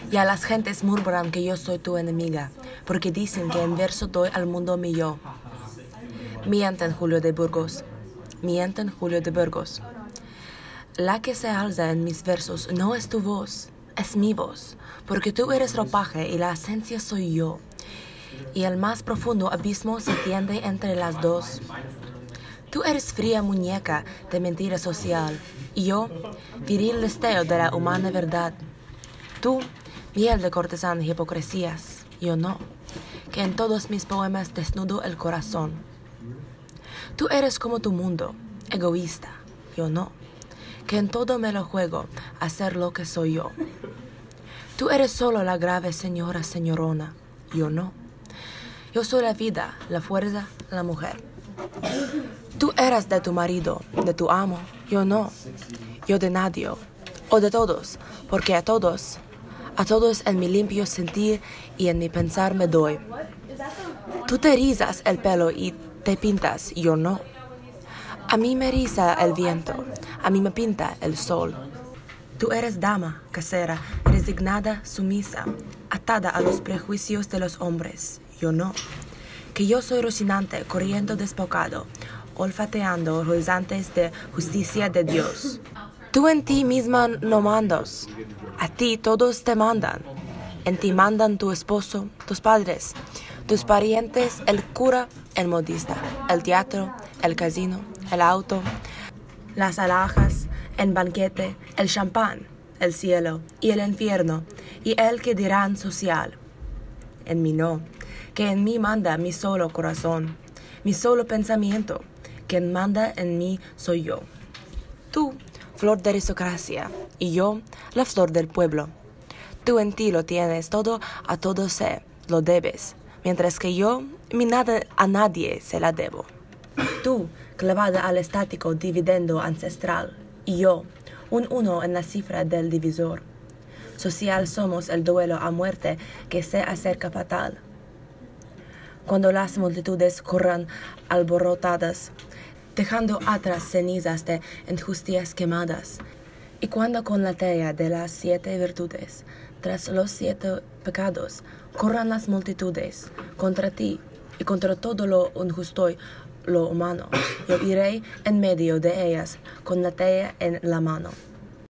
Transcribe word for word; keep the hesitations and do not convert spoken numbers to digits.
Y a las gentes murmuran que yo soy tu enemiga, porque dicen que en verso doy al mundo mi yo. Mienten, Julio de Burgos, mienten, Julio de Burgos. La que se alza en mis versos no es tu voz, es mi voz, porque tú eres ropaje y la esencia soy yo. Y el más profundo abismo se tiende entre las dos. Tú eres fría muñeca de mentira social, y yo, viril destello de la humana verdad. Tú, miel de cortesana y hipocresías, yo no, que en todos mis poemas desnudo el corazón. Tú eres como tu mundo, egoísta, yo no, que en todo me lo juego a ser lo que soy yo. Tú eres solo la grave señora señorona, yo no. Yo soy la vida, la fuerza, la mujer. Tú eras de tu marido, de tu amo, yo no. Yo de nadie, o de todos, porque a todos, a todos en mi limpio sentir y en mi pensar me doy. Tú te rizas el pelo y te pintas, yo no. A mí me riza el viento, a mí me pinta el sol. Tú eres dama, casera, resignada, sumisa, atada a los prejuicios de los hombres, yo no. Que yo soy rocinante, corriendo despocado, olfateando horizontes de justicia de Dios. Tú en ti misma no mandas, a ti todos te mandan. En ti mandan tu esposo, tus padres, tus parientes, el cura, el modista, el teatro, el casino, el auto, las alhajas, el banquete, el champán, el cielo y el infierno, y el que dirán social. En mí no, que en mí manda mi solo corazón, mi solo pensamiento, quien manda en mí soy yo. Tú, flor de aristocracia, y yo, la flor del pueblo. Tú en ti lo tienes todo, a todo se lo debes, mientras que yo, mi nada a nadie se la debo. Tú, clavada al estático dividendo ancestral, y yo, un uno en la cifra del divisor. Social somos el duelo a muerte que se acerca fatal. Cuando las multitudes corran alborotadas, dejando atrás cenizas de injusticias quemadas, y cuando con la talla de las siete virtudes, tras los siete pecados, corran las multitudes contra ti y contra todo lo injusto y lo humano, yo iré en medio de ellas con la talla en la mano.